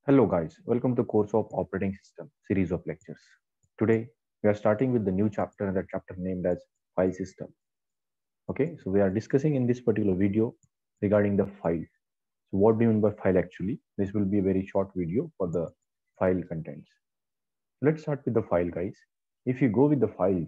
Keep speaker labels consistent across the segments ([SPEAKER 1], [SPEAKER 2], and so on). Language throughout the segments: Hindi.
[SPEAKER 1] Hello guys, welcome to the course of operating system series of lectures. Today we are starting with the new chapter and the chapter named as file system. Okay, so we are discussing in this particular video regarding the file. So what do you mean by file actually? This will be a very short video for the file contents. Let's start with the file guys. If you go with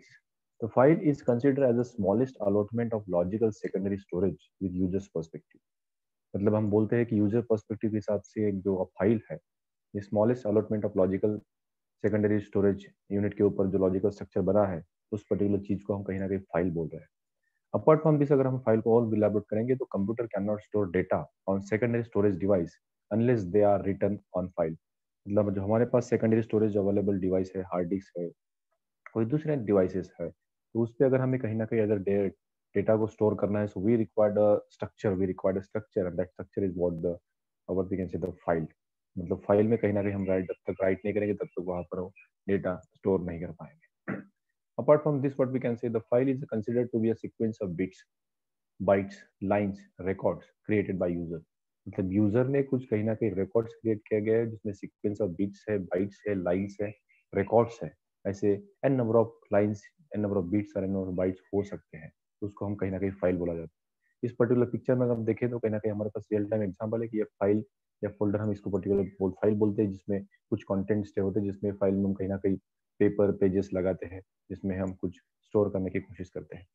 [SPEAKER 1] the file is considered as the smallest allotment of logical secondary storage with user's perspective. मतलब हम बोलते हैं कि यूजर पर्सपेक्टिव के हिसाब से एक जो फाइल है smallest allotment of logical secondary storage unit के ऊपर जो लॉजिकल स्ट्रक्चर बना है उस पर्टिकुलर चीज को हम कहीं ना कहीं फाइल बोल रहे हैं। अपार्ट फ्रॉम दिस अगर हम फाइल को और इलैबोरेट करेंगे तो computer can not store data on secondary storage device unless they are written on file. मतलब जो हमारे पास सेकेंडरी स्टोरेज अवेलेबल डिवाइस है, हार्ड डिस्क है, कोई दूसरे डिवाइसेस है, तो उस पर अगर हमें कहीं ना कहीं अगर डेटा को स्टोर करना है so we required structure and that structure is what the और we can say the file. मतलब फाइल में कहीं ना कहीं हम जब तक राइट नहीं करेंगे तब तक वहां पर डेटा स्टोर नहीं कर पाएंगे। Apart from this what we can say the file is considered to be a sequence of bits, bytes, lines, records created by user. मतलब यूजर ने कुछ कहीं ना कहीं रिकॉर्ड्स क्रिएट किया गया है जिसमें सीक्वेंस ऑफ बिट्स है, बाइट्स है, लाइंस है, रिकॉर्ड्स है। ऐसे n number of lines, n number of bits और एन नंबर ऑफ बाइट्स हो सकते हैं, तो उसको हम कहीं ना कहीं फाइल बोला जाता है। इस पर्टिकुलर पिक्चर में अगर हम देखें तो कहीं ना कहीं हमारे पास रियल टाइम एग्जांपल है कि ये फाइल या फोल्डर हम इसको पर्टिकुलर फाइल बोलते हैं जिसमें कुछ कंटेंट स्टे होते हैं, जिसमें फाइल में हम कहीं ना कहीं पेपर पेजेस लगाते हैं जिसमें हम कुछ स्टोर करने की कोशिश करते हैं।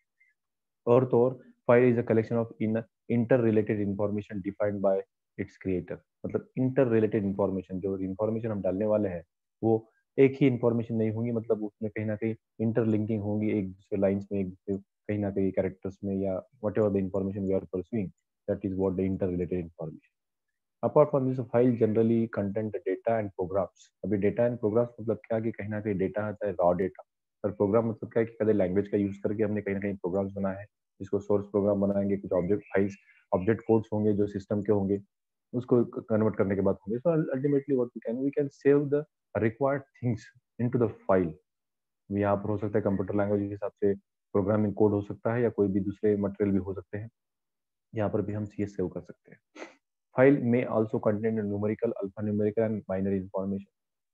[SPEAKER 1] और तो और file is a collection of in inter related information defined by its creator. मतलब इंटर रिलेटेड इंफॉर्मेशन, जो इंफॉर्मेशन हम डालने वाले हैं वो एक ही इंफॉर्मेशन नहीं होंगी, मतलब उसमें कहीं ना कहीं इंटरलिंकिंग होंगी एक दूसरे लाइंस में, एक दूसरे कहीं ना कहीं कैरेक्टर्स में, या whatever the information we are pursuing, that is what the inter related information. Apart from this file generally content data and programs. अभी डेटा एंड प्रोग्राम्स मतलब क्या कि कहीं ना कहीं डेटा आता है रॉ डेटा, और प्रोग्राम मतलब क्या है कि कभी लैंग्वेज का यूज करके हमने कहीं ना कहीं प्रोग्राम्स बनाए हैं जिसको सोर्स प्रोग्राम बनाएंगे, कुछ ऑब्जेक्ट फाइल्स, ऑब्जेक्ट कोड्स होंगे जो सिस्टम के होंगे, उसको कन्वर्ट करने के बाद होंगे। So ultimately what we can save the required things into the file. यहाँ पर हो सकता है कंप्यूटर लैंग्वेज के हिसाब से प्रोग्रामिंग कोड हो सकता है या कोई भी दूसरे मटेरियल भी हो सकते हैं, यहाँ पर भी हम चीज सेव कर सकते हैं। फाइल में also content numerical, alpha numerical and binary information.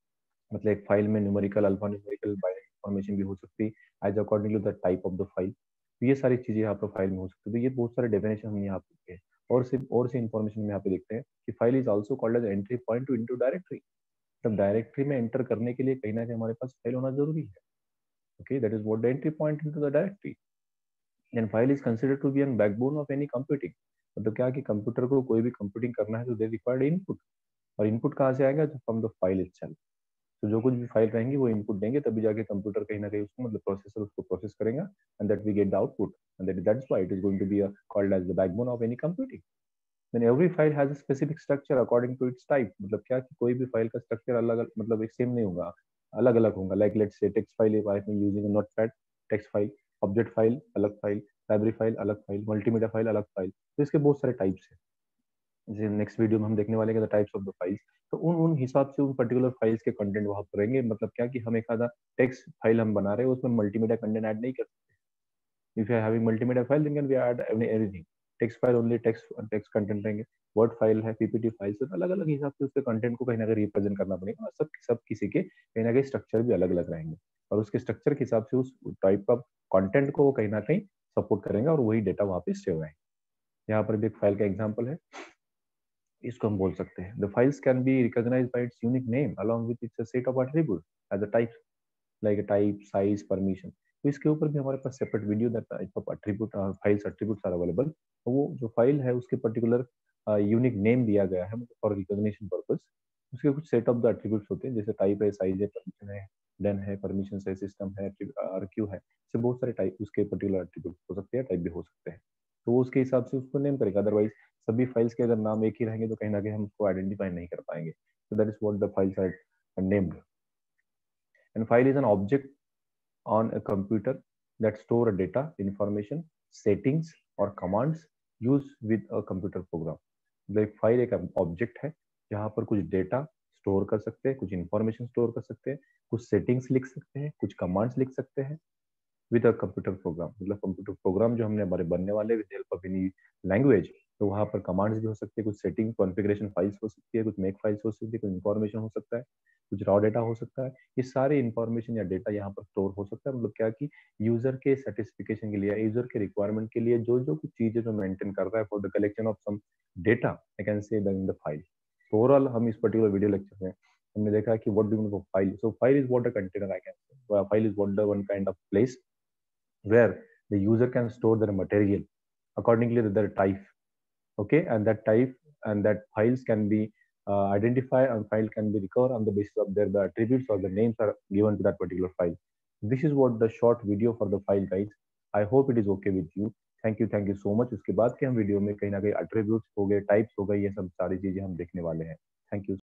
[SPEAKER 1] मतलब एक फाइल में numerical, alpha numerical, binary information भी हो सकती है as according to the type of the file. तो ये सारी चीजें यहाँ पर फाइल में हो सकती है। तो ये बहुत सारे डेफिनेशन हम यहाँ पे देखते हैं। और से इंफॉर्मेशन में यहाँ पे देखते हैं कि file is also called as entry point to into directory. मतलब डायरेक्टरी में एंटर करने के लिए कहीं ना कहीं हमारे पास फाइल होना जरूरी है। Okay, that is what the entry point into the directory. And file is considered to be an backbone of any computing. मतलब क्या कि कंप्यूटर को कोई भी कंप्यूटिंग करना है तो दे रिक्वायर्ड इनपुट, और इनपुट कहाँ से आएगा? From the file itself. तो जो कुछ भी फाइल रहेंगी वो इनपुट देंगे, तभी जाके कंप्यूटर कहीं ना कहीं उसको मतलब प्रोसेसर उसको प्रोसेस करेगा and that we get the output, and that's why it is going to be called as the backbone of any computing. Then every file has a specific structure according to its type. मतलब क्या कि कोई भी फाइल का स्ट्रक्चर अलग अलग, मतलब एक सेम नहीं होगा, अलग अलग होगा। Like let's say text file, if I am using a notepad, text file, object file अलग फाइल, लाइब्रेरी फाइल अलग फाइल, मल्टीमीडिया फाइल अलग फाइल। तो इसके बहुत सारे टाइप्स हैं, जैसे नेक्स्ट वीडियो में हम देखने वाले हैं टाइप्स ऑफ द फाइल्स। तो उन उन हिसाब से उन पर्टिकुलर फाइल्स के कंटेंट वहां पर रहेंगे। मतलब क्या कि हम एक आधा टेक्स्ट फाइल हम बना रहे हैं उसमें मल्टीमीडिया कंटेंट ऐड नहीं कर सकते। If you are having multimedia file then can we add anything. Text file only text content रहेंगे, वर्ड फाइल है, पीपीटी फाइल से, अलग अलग हिसाब से उसके कंटेंट को कहीं ना कहीं रिप्रेजेंट करना पड़ेगा, और सब सब किसी के कहीं ना कहीं स्ट्रक्चर भी अलग अलग रहेंगे, और उसके स्ट्रक्चर के हिसाब से उस टाइप ऑफ कंटेंट को वो कहीं ना कहीं सपोर्ट करेंगे और वही डेटा वहां पे सेव रहेंगे। यहाँ पर भी एक फाइल का एग्जाम्पल है, इसको हम बोल सकते हैं the files can be recognized by its unique name along with its set of attribute as a type, like type, size, permission. तो इसके ऊपर भी हमारे पास separate video, that type of attribute files attributes are available. तो वो जो फाइल है उसके पर्टिकुलर यूनिक नेम दिया गया है फॉर रिकॉग्निशन पर्पस। उसके कुछ सेट ऑफ द एट्रीब्यूट्स होते हैं, जैसे टाइप है, साइज है, परमिशन है, देन है, परमिशन है, सिस्टम है, आरक्यू है, से बहुत सारे टाइप उसके पर्टिकुलर एट्रीब्यूट्स हो सकते हैं, टाइप भी हो सकते हैं। तो वो उसके हिसाब से उसको नेम करेगा। अदरवाइज सभी फाइल्स के अगर नाम एक ही रहेंगे तो कहीं ना कहीं हम उसको आइडेंटिफाई नहीं कर पाएंगे। तो that is what the files are named. And file is an object on a computer that store a data, information, settings or commands used with a computer program। मतलब एक फाइल एक ऑब्जेक्ट है जहाँ पर कुछ डेटा स्टोर कर सकते हैं, कुछ इंफॉर्मेशन स्टोर कर सकते हैं, कुछ सेटिंग्स लिख सकते हैं, कुछ कमांड्स लिख सकते हैं विद अ कंप्यूटर प्रोग्राम। मतलब कंप्यूटर प्रोग्राम जो हमने हमारे बनने वाले with help of any language, तो वहाँ पर कमांड्स भी हो सकते हैं, कुछ सेटिंग कॉन्फ़िगरेशन फाइल्स हो सकती है, कुछ मेक फाइल्स हो सकती है, कुछ इन्फॉर्मेशन हो सकता है, कुछ रॉ डेटा हो सकता है। ये सारे इन्फॉर्मेशन या डेटा यहाँ पर स्टोर हो सकता है। मतलब क्या कि यूजर के सेटिस्फिकेशन के लिए, यूजर के रिक्वायरमेंट के लिए जो जो कुछ चीजें जो मेंटेन कर रहा है for the collection of some data, I can say in the file. तो ओवरऑल हम इस पर्टिकुलर वीडियो लेक्चर में हमने देखा कि what do mean for file. So file is what a container, I can say file is what the one kind of place where the user can store their material accordingly to their type. Okay, and that type and that files can be identified, and file can be recovered on the basis of their the attributes or the names are given to that particular file. This is what the short video for the file, guys. I hope it is okay with you. Thank you so much. उसके बाद के हम वीडियो में कहीं ना कहीं एट्रीब्यूट्स हो गए, टाइप्स हो गए, ये सब सारी चीजें हम देखने वाले हैं। Thank you.